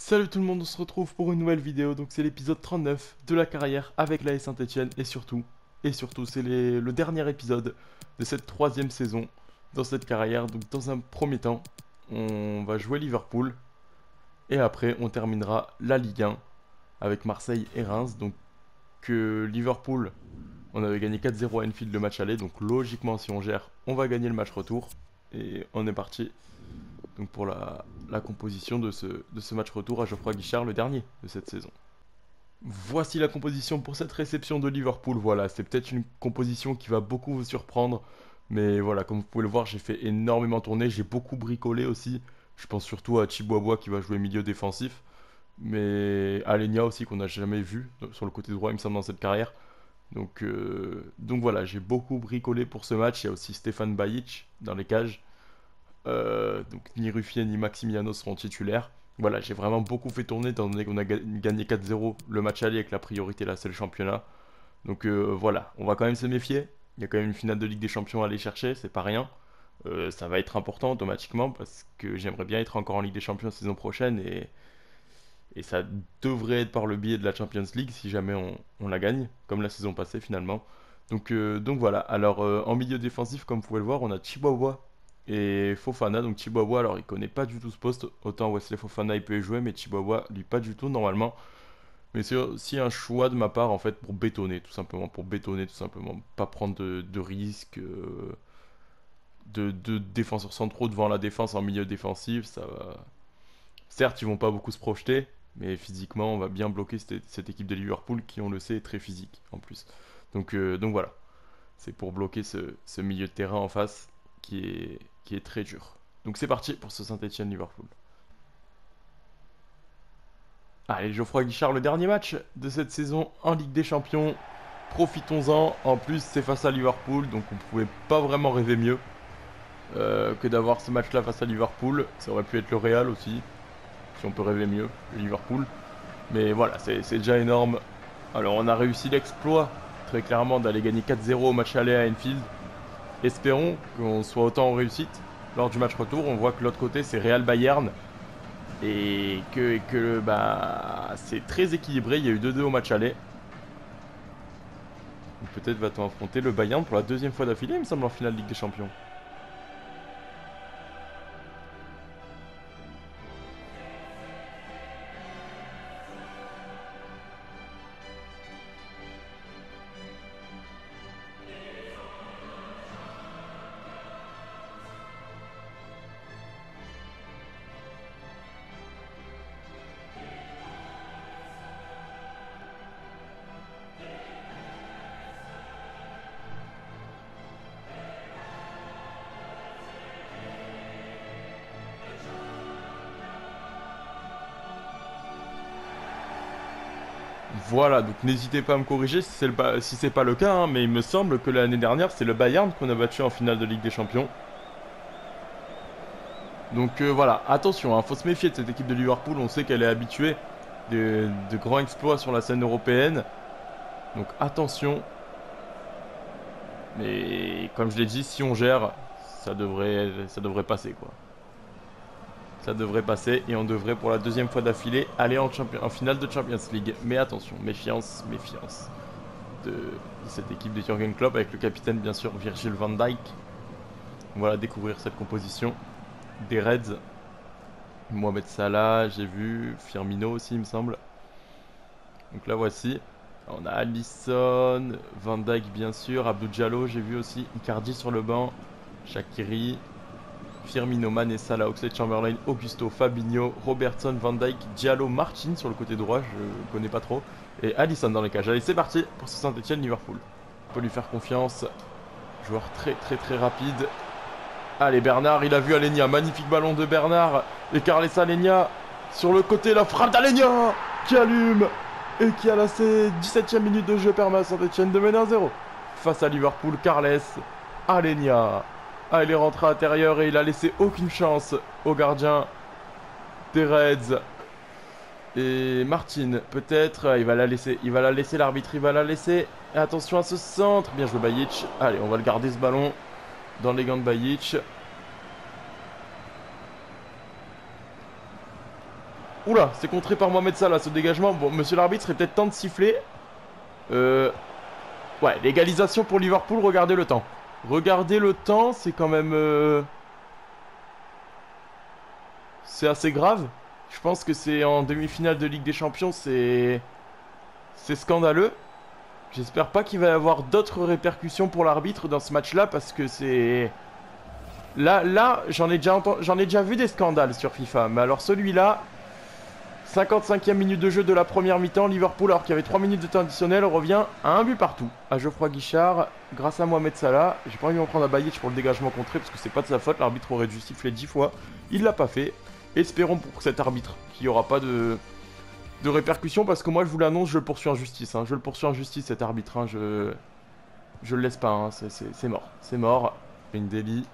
Salut tout le monde, on se retrouve pour une nouvelle vidéo. Donc c'est l'épisode 39 de la carrière avec l'AS Saint-Etienne et surtout c'est le dernier épisode de cette troisième saison dans cette carrière. Donc dans un premier temps, on va jouer Liverpool et après on terminera la Ligue 1 avec Marseille et Reims. Donc Liverpool, on avait gagné 4-0 à Anfield le match aller, donc logiquement si on gère, on va gagner le match retour et on est parti. Donc pour la composition de ce match retour à Geoffroy Guichard, le dernier de cette saison. Voici la composition pour cette réception de Liverpool. Voilà, c'est peut-être une composition qui va beaucoup vous surprendre. Mais voilà, comme vous pouvez le voir, j'ai fait énormément tourner. J'ai beaucoup bricolé aussi. Je pense surtout à Chiboaboua qui va jouer milieu défensif. Mais Alenia aussi qu'on n'a jamais vu sur le côté droit, il me semble, dans cette carrière. Donc voilà, j'ai beaucoup bricolé pour ce match. Il y a aussi Stéphane Bajic dans les cages. Donc ni Ruffier ni Maximiano seront titulaires. Voilà, j'ai vraiment beaucoup fait tourner étant donné qu'on a gagné 4-0 le match aller avec la priorité là c'est le championnat. Donc voilà, on va quand même se méfier. Il y a quand même une finale de Ligue des Champions à aller chercher, c'est pas rien. Ça va être important automatiquement parce que j'aimerais bien être encore en Ligue des Champions la saison prochaine et ça devrait être par le biais de la Champions League si jamais on la gagne, comme la saison passée finalement. Donc voilà, alors en milieu défensif, comme vous pouvez le voir, on a Chihuahua et Fofana. Donc Chihuahua, alors il connaît pas du tout ce poste, autant Wesley Fofana il peut y jouer, mais Chihuahua lui pas du tout normalement. Mais c'est aussi un choix de ma part en fait pour bétonner, tout simplement, pas prendre de risques, de défenseurs centraux devant la défense en milieu défensif, ça va. Certes, ils vont pas beaucoup se projeter, mais physiquement, on va bien bloquer cette équipe de Liverpool qui, on le sait, est très physique en plus. Donc voilà, c'est pour bloquer ce milieu de terrain en face qui est très dur. Donc c'est parti pour ce Saint-Etienne-Liverpool. Allez, Geoffroy Guichard, le dernier match de cette saison en Ligue des Champions. Profitons-en. En plus, c'est face à Liverpool, donc on pouvait pas vraiment rêver mieux que d'avoir ce match-là face à Liverpool. Ça aurait pu être le Real aussi, si on peut rêver mieux, le Liverpool. Mais voilà, c'est déjà énorme. Alors, on a réussi l'exploit, très clairement, d'aller gagner 4-0 au match aller à Anfield. Espérons qu'on soit autant en réussite lors du match retour. On voit que l'autre côté, c'est Real Bayern. Et que bah, c'est très équilibré. Il y a eu 2-2 au match aller. Peut-être va-t-on affronter le Bayern pour la deuxième fois d'affilée, il me semble, en finale Ligue des Champions. Voilà, donc n'hésitez pas à me corriger si c'est pas le cas, hein, mais il me semble que l'année dernière, c'est le Bayern qu'on a battu en finale de Ligue des Champions. Donc voilà, attention, hein, faut se méfier de cette équipe de Liverpool, on sait qu'elle est habituée de grands exploits sur la scène européenne. Donc attention, mais comme je l'ai dit, si on gère, ça devrait passer quoi. Ça devrait passer et on devrait pour la deuxième fois d'affilée aller en finale de Champions League. Mais attention, méfiance, méfiance de cette équipe de Jürgen Klopp avec le capitaine bien sûr Virgil van Dijk. Voilà, découvrir cette composition des Reds. Mohamed Salah, j'ai vu, Firmino aussi il me semble. Donc là voici, on a Alisson, Van Dijk bien sûr, Abdou Diallo j'ai vu aussi, Icardi sur le banc, Shaqiri, Firmino, Mané, Salah, Oxlade-Chamberlain, Augusto, Fabinho, Robertson, Van Dijk, Diallo, Martin sur le côté droit, je connais pas trop, et Alisson dans les cages. Allez, c'est parti pour ce Saint-Etienne-Liverpool. On peut lui faire confiance, joueur très très très rapide. Allez, Bernard, il a vu Alenia, magnifique ballon de Bernard, et Carles Alenia sur le côté, la frappe d'Alenia qui allume et qui a la 17ème minute de jeu permet à Saint-Etienne de mener 1-0 face à Liverpool. Carles Alenia. Ah, il est rentré à l'intérieur et il a laissé aucune chance au gardien des Reds. Et Martin, peut-être, il va la laisser, l'arbitre, il va la laisser. Et attention à ce centre, bien joué Bajic. Allez, on va le garder ce ballon dans les gants de Bajic. Oula, c'est contré par Mohamed Salah ce dégagement. Bon, monsieur l'arbitre, il serait peut-être temps de siffler. Ouais, l'égalisation pour Liverpool, regardez le temps. Regardez le temps, c'est quand même... C'est assez grave. Je pense que c'est en demi-finale de Ligue des Champions, c'est scandaleux. J'espère pas qu'il va y avoir d'autres répercussions pour l'arbitre dans ce match-là, parce que c'est... Là, j'en ai déjà vu des scandales sur FIFA, mais alors celui-là... 55e minute de jeu de la première mi-temps, Liverpool, alors qu'il y avait 3 minutes de temps additionnel, revient à un but partout à Geoffroy Guichard, grâce à Mohamed Salah. J'ai pas envie de m'en prendre à Bayic pour le dégagement contré, parce que c'est pas de sa faute, l'arbitre aurait dû siffler 10 fois. Il l'a pas fait. Espérons pour cet arbitre qu'il n'y aura pas de répercussions, parce que moi je vous l'annonce, je le poursuis en justice. Hein. Je le poursuis en justice, cet arbitre. Hein. Je le laisse pas, hein. C'est mort. C'est mort. Deli.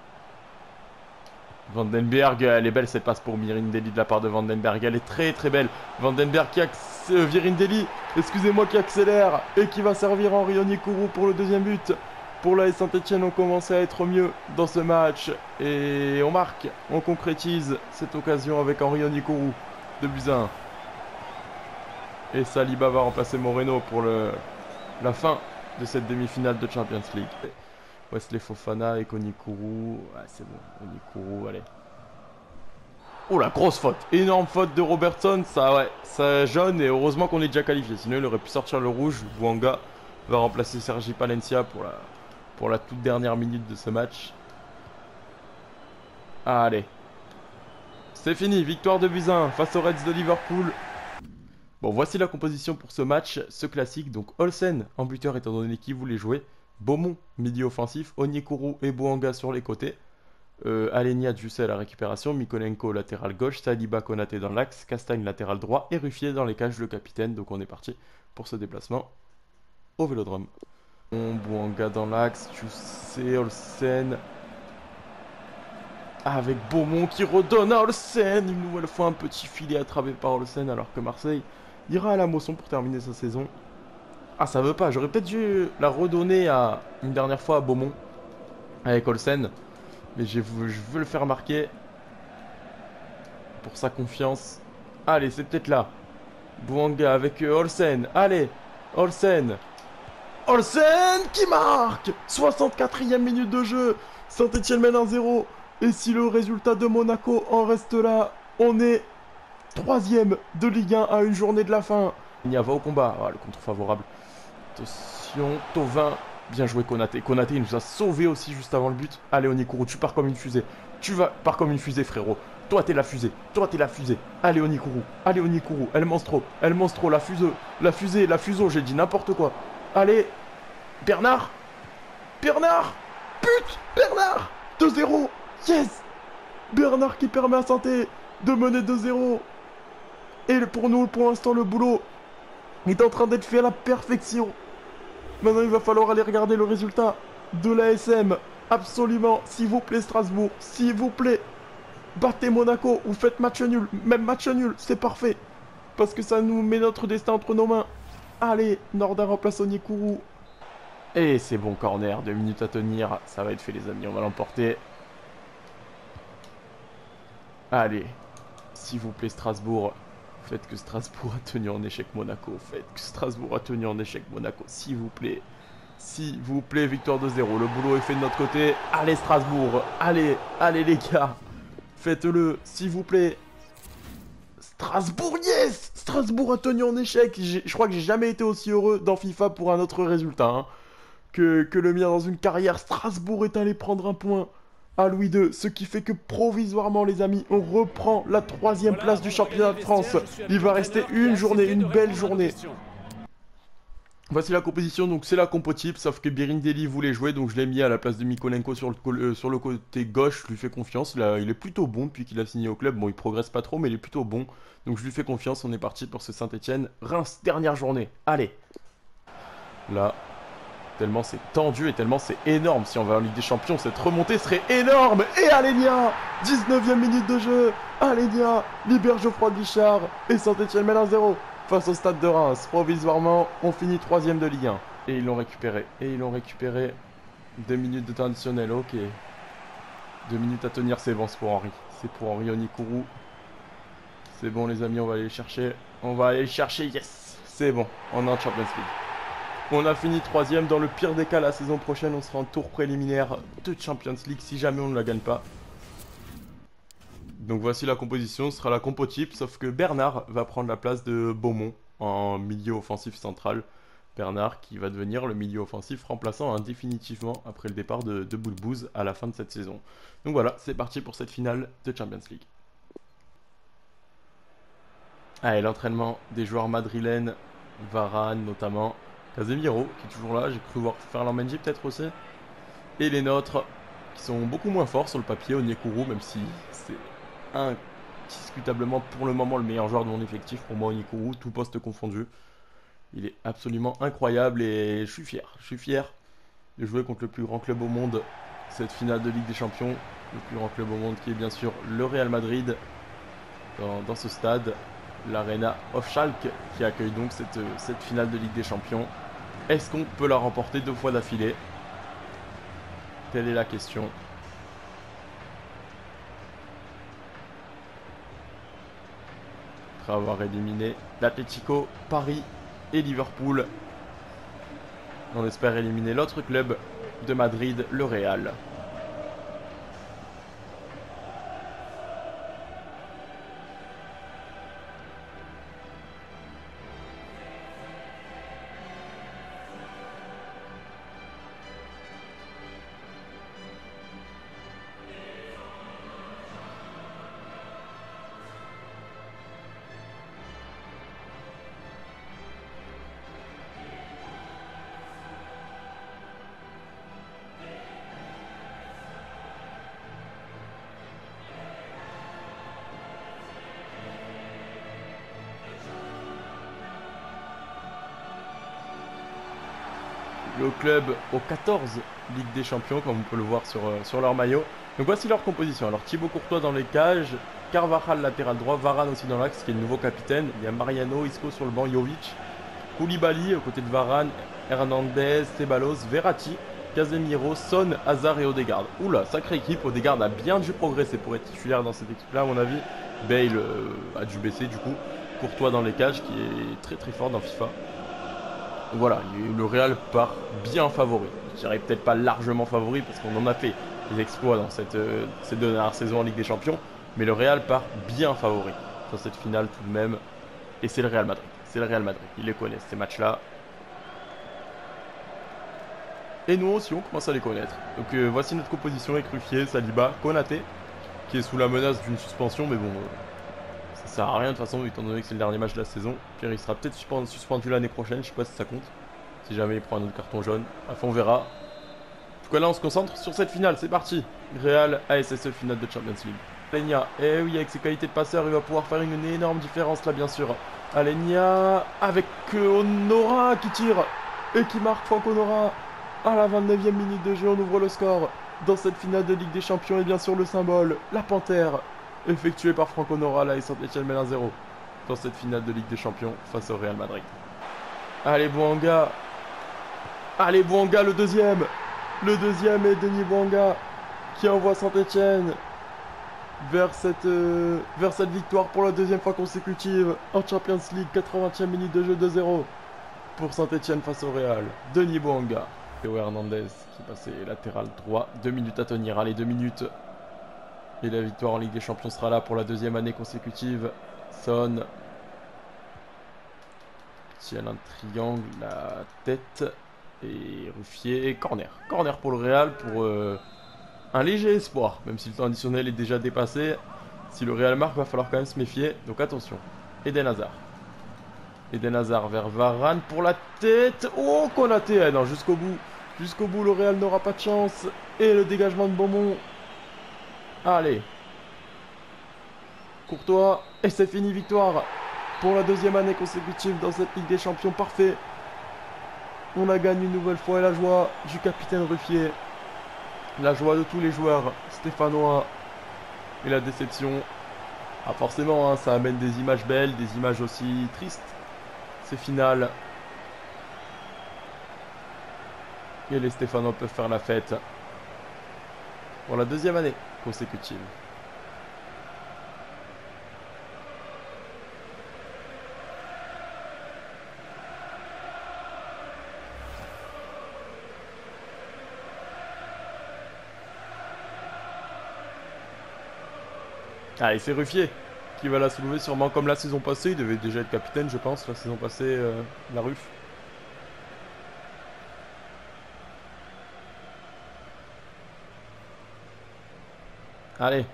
Vandenberg, elle est belle cette passe pour Virindelli de la part de Vandenberg, elle est très très belle. Vandenberg qui Virindelli, excusez-moi, qui accélère et qui va servir Henry Onyekuru pour le deuxième but. Pour l'AS Saint-Etienne, on commence à être mieux dans ce match et on marque, on concrétise cette occasion avec Henry Onyekuru de Buzyn. Et Saliba va remplacer Moreno pour la fin de cette demi-finale de Champions League. Wesley Fofana et Onyekuru. Ah, c'est bon, Onyekuru, allez. Oh la grosse faute. Énorme faute de Robertson. Ça, ouais, ça jaune et heureusement qu'on est déjà qualifié. Sinon, il aurait pu sortir le rouge. Bouanga va remplacer Sergi Palencia pour la toute dernière minute de ce match. Allez. C'est fini. Victoire de Buzyn face aux Reds de Liverpool. Bon, voici la composition pour ce match, ce classique. Donc, Olsen en buteur étant donné qui voulait jouer. Beaumont, milieu offensif, Onyekuru et Bouanga sur les côtés. Alenia Djussel à la récupération, Mykolenko latéral gauche, Saliba Konaté dans l'axe, Castagne latéral droit et Ruffier dans les cages le capitaine. Donc on est parti pour ce déplacement au Vélodrome. Bouanga dans l'axe, Djussel, Olsen. Avec Beaumont qui redonne à Olsen. Une nouvelle fois un petit filet attrapé par Olsen alors que Marseille ira à la Mosson pour terminer sa saison. Ah, ça veut pas, j'aurais peut-être dû la redonner une dernière fois à Beaumont avec Olsen, mais je veux le faire marquer pour sa confiance. Allez, c'est peut-être là. Bouanga avec Olsen, allez, Olsen qui marque. 64e minute de jeu, Saint-Etienne mène 1-0, et si le résultat de Monaco en reste là, on est 3e de Ligue 1 à une journée de la fin. Il y va au combat, le contre favorable. Attention, Thauvin, bien joué Konaté. Konaté, il nous a sauvé aussi juste avant le but. Allez Onyekuru, tu pars comme une fusée. Pars comme une fusée, frérot. Toi, t'es la fusée. Allez Onyekuru, El Monstro, la fuseau, j'ai dit n'importe quoi. Allez, Bernard, but, Bernard, 2-0, yes. Bernard qui permet à Santé de mener 2-0. Et pour nous, pour l'instant, le boulot est en train d'être fait à la perfection. Maintenant, il va falloir aller regarder le résultat de l'ASM. Absolument, s'il vous plaît, Strasbourg, s'il vous plaît. Battez Monaco ou faites match nul. Même match nul, c'est parfait. Parce que ça nous met notre destin entre nos mains. Allez, Nordin remplace Onyekuru. Et c'est bon, corner, 2 minutes à tenir. Ça va être fait, les amis, on va l'emporter. Allez, s'il vous plaît, Strasbourg. Faites que Strasbourg a tenu en échec Monaco. S'il vous plaît. S'il vous plaît, victoire 2-0. Le boulot est fait de notre côté. Allez, Strasbourg. Allez les gars. Faites-le, s'il vous plaît. Strasbourg, yes. Strasbourg a tenu en échec. Je crois que j'ai jamais été aussi heureux dans FIFA pour un autre résultat hein, que le mien dans une carrière. Strasbourg est allé prendre un point à Louis II, ce qui fait que provisoirement les amis, on reprend la 3e place du championnat de France. Il va rester une journée, une belle journée. Voici la composition, donc c'est la compo type, sauf que Birindelli voulait jouer, donc je l'ai mis à la place de Mykolenko sur le côté gauche, je lui fais confiance. Là, il est plutôt bon depuis qu'il a signé au club, bon il progresse pas trop mais il est plutôt bon. Donc je lui fais confiance, on est parti pour ce Saint-Etienne. Reims, dernière journée, allez. Là... tellement c'est tendu et tellement c'est énorme. Si on va en Ligue des Champions, cette remontée serait énorme. Et Alenia, 19e minute de jeu. Alenia libère Geoffroy Guichard. Et Saint-Etienne mène 1-0 face au stade de Reims. Provisoirement, on finit 3e de Ligue 1. Et ils l'ont récupéré. 2 minutes de temps additionnel, ok. 2 minutes à tenir, c'est bon, c'est pour Henry. C'est pour Henry Onyekuru. C'est bon les amis, on va aller les chercher. On va aller les chercher, yes. C'est bon, on est en Champions League. On a fini 3ème. Dans le pire des cas, la saison prochaine, on sera en tour préliminaire de Champions League si jamais on ne la gagne pas. Donc voici la composition, ce sera la compo type, sauf que Bernard va prendre la place de Beaumont en milieu offensif central. Bernard qui va devenir le milieu offensif remplaçant définitivement après le départ de Boulbouz à la fin de cette saison. Donc voilà, c'est parti pour cette finale de Champions League. Allez, l'entraînement des joueurs madrilènes, Varane notamment, Casemiro qui est toujours là, j'ai cru voir Ferland Mendy peut-être aussi. Et les nôtres qui sont beaucoup moins forts sur le papier, Onyekuru, même si c'est indiscutablement pour le moment le meilleur joueur de mon effectif pour moi, Onyekuru, tout poste confondu. Il est absolument incroyable et je suis fier de jouer contre le plus grand club au monde, cette finale de Ligue des Champions, le plus grand club au monde qui est bien sûr le Real Madrid, dans ce stade, l'Arena of Schalke, qui accueille donc cette finale de Ligue des Champions. Est-ce qu'on peut la remporter 2 fois d'affilée? Telle est la question. Après avoir éliminé l'Atlético, Paris et Liverpool, on espère éliminer l'autre club de Madrid, le Real. Le club aux 14 Ligue des Champions, comme on peut le voir sur leur maillot. Donc voici leur composition. Alors Thibaut Courtois dans les cages, Carvajal latéral droit, Varane aussi dans l'axe qui est le nouveau capitaine. Il y a Mariano, Isco sur le banc, Jovic, Koulibaly aux côtés de Varane, Hernandez, Ceballos, Verratti, Casemiro, Son, Hazard et Odegaard. Oula, sacrée équipe. Odegaard a bien dû progresser pour être titulaire dans cette équipe-là à mon avis. Bale a dû baisser du coup. Courtois dans les cages qui est très très fort dans FIFA. Voilà, le Real part bien favori. Je dirais peut-être pas largement favori parce qu'on en a fait des exploits dans ces 2 dernières saisons en Ligue des Champions. Mais le Real part bien favori dans cette finale tout de même. Et c'est le Real Madrid. C'est le Real Madrid. Ils les connaissent ces matchs-là. Et nous aussi on commence à les connaître. Donc voici notre composition avec Ruffier, Saliba, Konaté, qui est sous la menace d'une suspension. Mais bon, ça sert à rien de toute façon étant donné que c'est le dernier match de la saison. Pierre il sera peut-être suspendu l'année prochaine, je sais pas si ça compte. Si jamais il prend un autre carton jaune. Enfin on verra. En tout cas là on se concentre sur cette finale, c'est parti. Real ASSE finale de Champions League. Alenia, et oui avec ses qualités de passeur il va pouvoir faire une énorme différence là bien sûr. Alenia avec Honora qui tire et qui marque Franck Honora. À la 29e minute de jeu on ouvre le score. Dans cette finale de Ligue des Champions et bien sûr le symbole, la panthère. Effectué par Franck Honora, là et Saint-Etienne mène 1-0 dans cette finale de Ligue des Champions face au Real Madrid. Allez Bouanga. Allez Bouanga le deuxième. Le deuxième est Denis Bouanga qui envoie Saint-Etienne vers cette victoire pour la 2e fois consécutive en Champions League. 80e minute de jeu 2-0 pour Saint-Etienne face au Real. Denis Bouanga. Théo Hernandez qui passait latéral droit. 2 minutes à tenir. Allez 2 minutes. Et la victoire en Ligue des Champions sera là pour la 2e année consécutive. Son tient un triangle, la tête. Et Ruffier, corner. Corner pour le Real, pour un léger espoir. Même si le temps additionnel est déjà dépassé. Si le Real marque, va falloir quand même se méfier. Donc attention. Eden Hazard. Eden Hazard vers Varane pour la tête. Oh, Konaté. Non, jusqu'au bout. Jusqu'au bout, le Real n'aura pas de chance. Et le dégagement de Beaumont. Allez. Courtois. Et c'est fini, victoire. Pour la 2e année consécutive dans cette Ligue des Champions. Parfait. On a gagné une nouvelle fois. Et la joie du capitaine Ruffier. La joie de tous les joueurs stéphanois. Et la déception. Ah forcément, hein, ça amène des images belles, des images aussi tristes. Ces finales. Et les Stéphanois peuvent faire la fête. Pour la 2e année consécutive. Allez, c'est Ruffier qui va la soulever sûrement comme la saison passée. Il devait déjà être capitaine, je pense, la saison passée, la Ruff. Allez.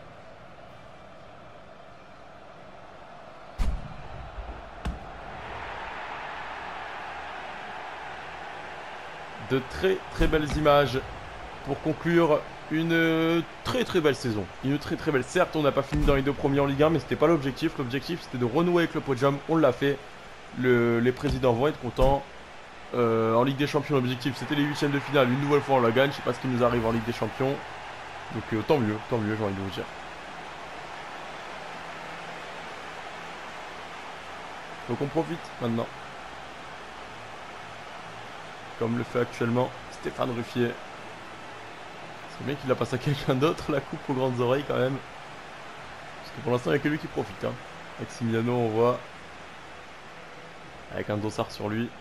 De très très belles images pour conclure une très très belle saison. Une très très belle. Certes, on n'a pas fini dans les deux premiers en Ligue 1, mais c'était pas l'objectif. L'objectif, c'était de renouer avec le podium. On l'a fait. Les présidents vont être contents. En Ligue des Champions, l'objectif, c'était les huitièmes de finale. Une nouvelle fois, on la gagne. Je sais pas ce qui nous arrive en Ligue des Champions. Donc tant mieux, j'ai envie de vous dire. Donc on profite maintenant. Comme le fait actuellement Stéphane Ruffier. C'est bien qu'il a passé à quelqu'un d'autre la coupe aux grandes oreilles quand même. Parce que pour l'instant il n'y a que lui qui profite. Hein. Maximiano on voit. Avec un dossard sur lui.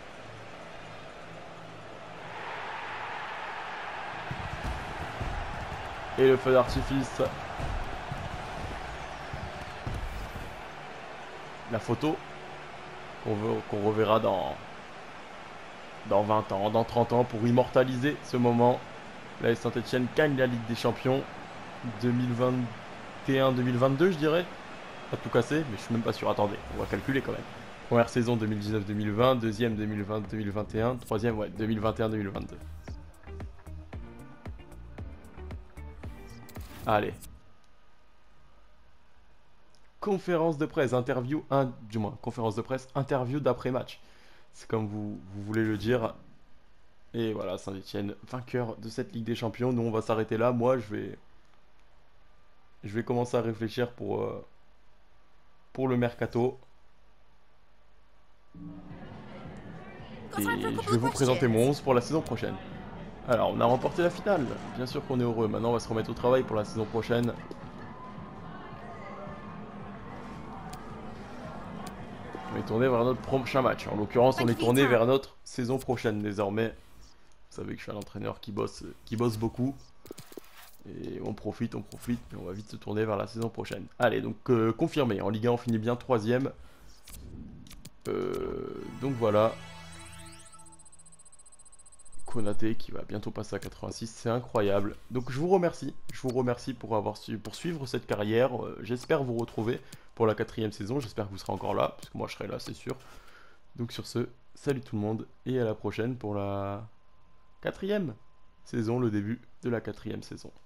Et le feu d'artifice. La photo. Qu'on reverra dans 20 ans, dans 30 ans pour immortaliser ce moment. Là, Saint-Etienne gagne la Ligue des Champions 2021-2022, je dirais. Pas tout cassé, mais je suis même pas sûr. Attendez, on va calculer quand même. Première saison 2019-2020, deuxième 2020-2021, troisième, ouais, 2021-2022. Allez. Conférence de presse, interview, du moins, conférence de presse, interview d'après-match. C'est comme vous voulez le dire. Et voilà, Saint-Etienne, vainqueur de cette Ligue des Champions. Nous, on va s'arrêter là. Moi, je vais commencer à réfléchir pour le mercato. Et je vais vous présenter mon 11 pour la saison prochaine. Alors, on a remporté la finale. Bien sûr qu'on est heureux. Maintenant, on va se remettre au travail pour la saison prochaine. On est tourné vers notre prochain match. En l'occurrence, on est tourné vers notre saison prochaine désormais. Vous savez que je suis un entraîneur qui bosse beaucoup. Et on profite, mais on va vite se tourner vers la saison prochaine. Allez, donc confirmé. En Ligue 1, on finit bien 3ème. Donc voilà. Konaté qui va bientôt passer à 86, c'est incroyable. Donc je vous remercie pour suivre cette carrière. J'espère vous retrouver pour la 4ème saison. J'espère que vous serez encore là, parce que moi je serai là, c'est sûr. Donc sur ce, salut tout le monde et à la prochaine pour la 4ème saison, le début de la 4ème saison.